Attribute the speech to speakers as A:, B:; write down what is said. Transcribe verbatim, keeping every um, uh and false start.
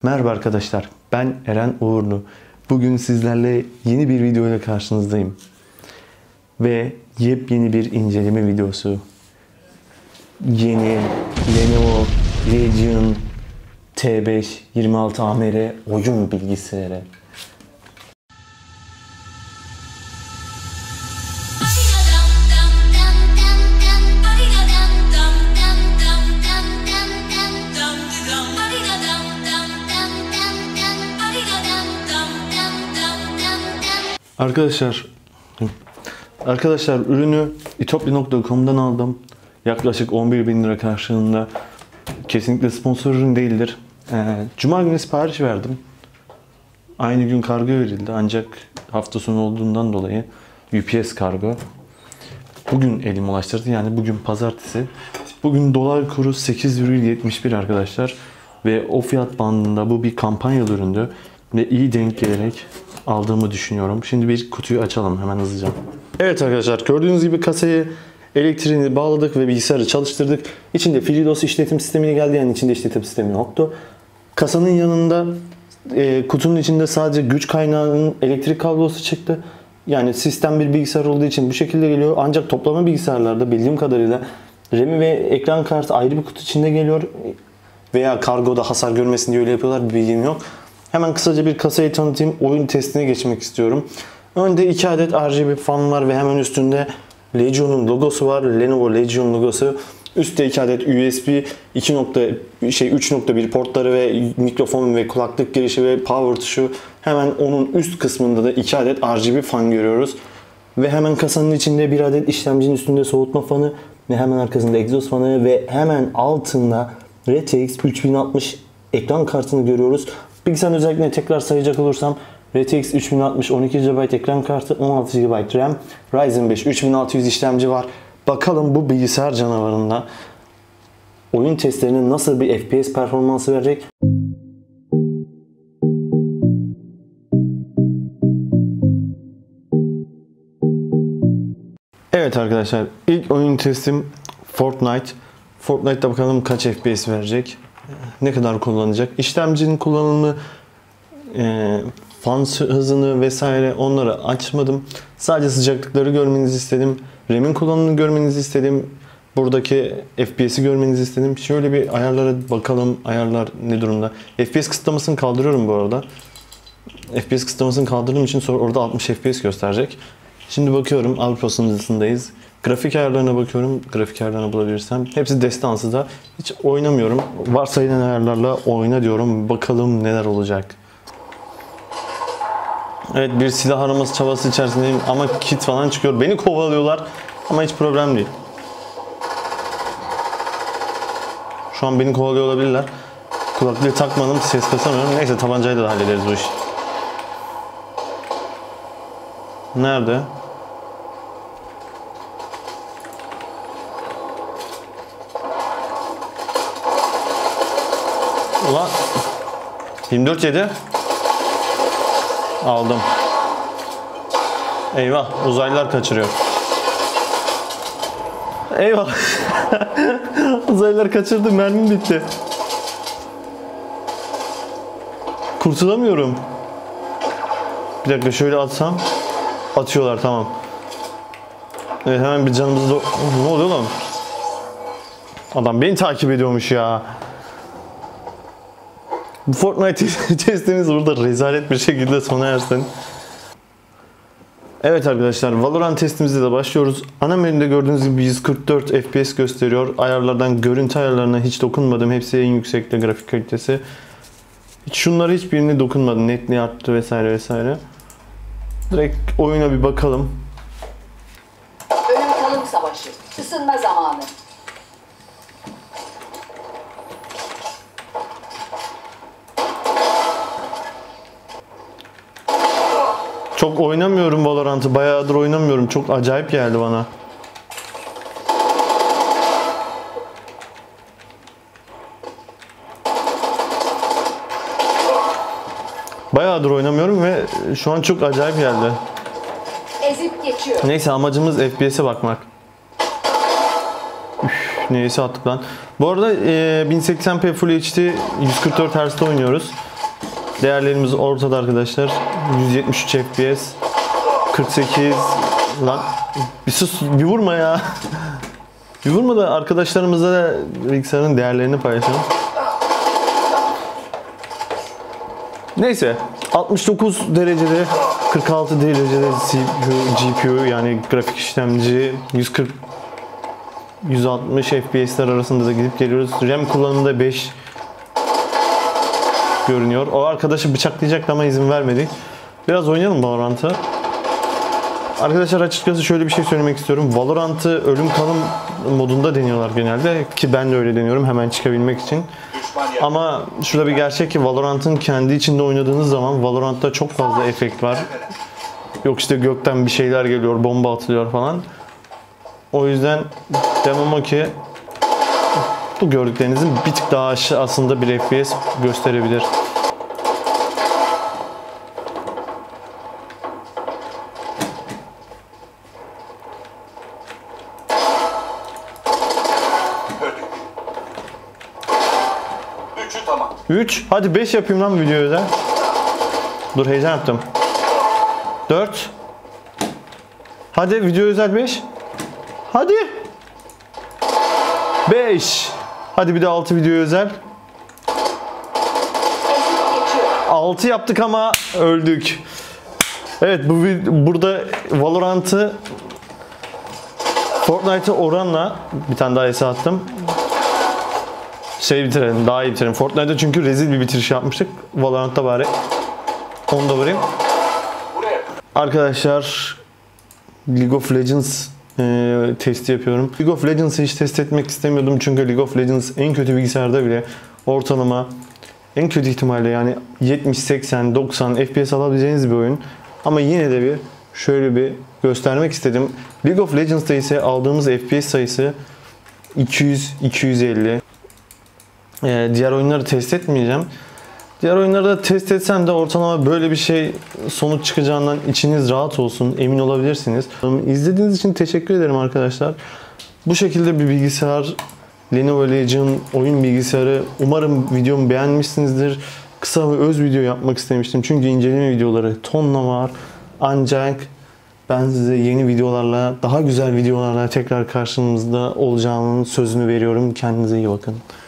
A: Merhaba arkadaşlar, ben Eren Uğurlu. Bugün sizlerle yeni bir videoyla karşınızdayım. Ve yepyeni bir inceleme videosu. Yeni Lenovo Legion T beş yirmi altı A M R oyun bilgisayarı. Arkadaşlar, arkadaşlar ürünü itopya nokta com'dan aldım. Yaklaşık on bir bin lira karşılığında. Kesinlikle sponsor ürün değildir. Ee, Cuma günü sipariş verdim. Aynı gün kargo verildi ancak hafta sonu olduğundan dolayı U P S kargo. Bugün elime ulaştırdı, yani bugün pazartesi. Bugün dolar kuru sekiz virgül yetmiş bir arkadaşlar. Ve o fiyat bandında bu bir kampanyalı üründü. Ve iyi denk gelerek aldığımı düşünüyorum. Şimdi bir kutuyu açalım hemen hızlıca. Evet arkadaşlar, gördüğünüz gibi kasayı elektriğini bağladık ve bilgisayarı çalıştırdık. İçinde FreeDOS işletim sistemine geldi, yani içinde işletim sistemi yoktu. Kasanın yanında e, kutunun içinde sadece güç kaynağının elektrik kablosu çıktı. Yani sistem bir bilgisayar olduğu için bu şekilde geliyor. Ancak toplama bilgisayarlarda bildiğim kadarıyla RAM'i ve ekran kartı ayrı bir kutu içinde geliyor. Veya kargoda hasar görmesin diye öyle yapıyorlar, bir bilgim yok. Hemen kısaca bir kasayı tanıtayım. Oyun testine geçmek istiyorum. Önde iki adet R G B fan var ve hemen üstünde Legion'un logosu var. Lenovo Legion logosu. Üstte iki adet U S B iki nokta şey üç nokta bir portları ve mikrofon ve kulaklık girişi ve power tuşu. Hemen onun üst kısmında da iki adet R G B fan görüyoruz. Ve hemen kasanın içinde bir adet işlemcinin üstünde soğutma fanı ve hemen arkasında egzoz fanı ve hemen altında R T X üç bin altmış ekran kartını görüyoruz. Bilgisayarın özellikle tekrar sayacak olursam R T X üç bin altmış on iki gigabayt ekran kartı, on altı gigabayt RAM, Ryzen beş üç bin altı yüz işlemci var. Bakalım bu bilgisayar canavarında oyun testlerinin nasıl bir F P S performansı verecek? Evet arkadaşlar, ilk oyun testim Fortnite. Fortnite'da bakalım kaç F P S verecek, ne kadar kullanacak. İşlemcinin kullanımı, e, fan hızını vesaire onları açmadım. Sadece sıcaklıkları görmenizi istedim. RAM'in kullanımını görmenizi istedim. Buradaki F P S'i görmenizi istedim. Şöyle bir ayarlara bakalım. Ayarlar ne durumda? F P S kısıtlamasını kaldırıyorum bu arada. F P S kısıtlamasını kaldırdığım için sonra orada altmış F P S gösterecek. Şimdi bakıyorum, Avrupa sınırındayız. Grafik ayarlarına bakıyorum. Grafik ayarlarını bulabilirsem. Hepsi destansız da. Hiç oynamıyorum. Varsayılan ayarlarla oyna diyorum. Bakalım neler olacak. Evet, bir silah araması çabası içerisindeyim ama kit falan çıkıyor. Beni kovalıyorlar ama hiç problem değil. Şu an beni kovalıyor olabilirler. Kulaklığı takmadım, ses kasamıyorum. Neyse, tabancayla da hallederiz bu işi. Nerede? Ulan yirmi dört yedi aldım. Eyvah, uzaylılar kaçırıyor. Eyvah. Uzaylılar kaçırdı, mermim bitti. Kurtulamıyorum. Bir dakika, şöyle atsam. Atıyorlar, tamam. Evet, hemen bir canımızı do... Ne oluyor lan? Adam beni takip ediyormuş ya. Bu Fortnite testimiz burada rezalet bir şekilde sona ersin. Evet arkadaşlar, Valorant testimizle de başlıyoruz. Ana menüde gördüğünüz gibi yüz kırk dört F P S gösteriyor. Ayarlardan görüntü ayarlarına hiç dokunmadım. Hepsi en yüksekte grafik kalitesi. Hiç şunlara hiçbirine dokunmadım. Netliği arttı vesaire vesaire. Direkt oyuna bir bakalım.
B: Ölüm kalım savaşı. Isınma zamanı.
A: Çok oynamıyorum Valorant'ı. Bayağıdır oynamıyorum. Çok acayip geldi bana. Bayağıdır oynamıyorum ve şu an çok acayip geldi.
B: Ezip geçiyor.
A: Neyse, amacımız F P S'e bakmak. Üf, neyse attık lan. Bu arada e, bin seksen p Full H D yüz kırk dört Hz'de oynuyoruz. Değerlerimiz ortada arkadaşlar. yüz yetmiş üç F P S, kırk sekiz lan bir sus, bir vurma ya. Bir vurma da arkadaşlarımızla da bilgisayarın değerlerini paylaşalım. Neyse, altmış dokuz derecede, kırk altı derecede G P U yani grafik işlemci, yüz kırk yüz altmış F P S'ler arasında da gidip geliyoruz. RAM kullanımında beş görünüyor. O arkadaşı bıçaklayacaktı ama izin vermedi. Biraz oynayalım Valorant'ı. Arkadaşlar açıkçası şöyle bir şey söylemek istiyorum. Valorant'ı ölüm kalım modunda deniyorlar genelde ki ben de öyle deniyorum hemen çıkabilmek için. Ama şurada bir gerçek ki Valorant'ın kendi içinde oynadığınız zaman Valorant'ta çok fazla efekt var. Yok işte gökten bir şeyler geliyor, bomba atılıyor falan. O yüzden demem o ki bu gördüklerinizin bir tık daha aşağı aslında bir F P S gösterebilir. üç. Hadi beş yapayım lan video özel. Dur heyecan yaptım. dört. Hadi video özel beş. Hadi. beş. Hadi bir de altı video özel. altı yaptık ama öldük. Evet bu burada Valorant'ı Fortnite'a oranla bir tane daha hesap attım. Şey bitirelim, daha iyi bitirelim. Fortnite'da çünkü rezil bir bitiriş yapmıştık. Valorant'ta bari onu da vurayım. Arkadaşlar League of Legends e, testi yapıyorum. League of Legends'ı hiç test etmek istemiyordum çünkü League of Legends en kötü bilgisayarda bile ortalama en kötü ihtimalle yani yetmiş, seksen, doksan F P S alabileceğiniz bir oyun. Ama yine de bir şöyle bir göstermek istedim. League of Legends'ta ise aldığımız F P S sayısı iki yüz iki yüz elli. Ee, diğer oyunları test etmeyeceğim. Diğer oyunları da test etsem de ortalama böyle bir şey sonuç çıkacağından içiniz rahat olsun, emin olabilirsiniz. İzlediğiniz için teşekkür ederim arkadaşlar. Bu şekilde bir bilgisayar, Lenovo Legion oyun bilgisayarı. Umarım videomu beğenmişsinizdir. Kısa ve öz video yapmak istemiştim çünkü inceleme videoları tonla var. Ancak ben size yeni videolarla, daha güzel videolarla tekrar karşınızda olacağımın sözünü veriyorum. Kendinize iyi bakın.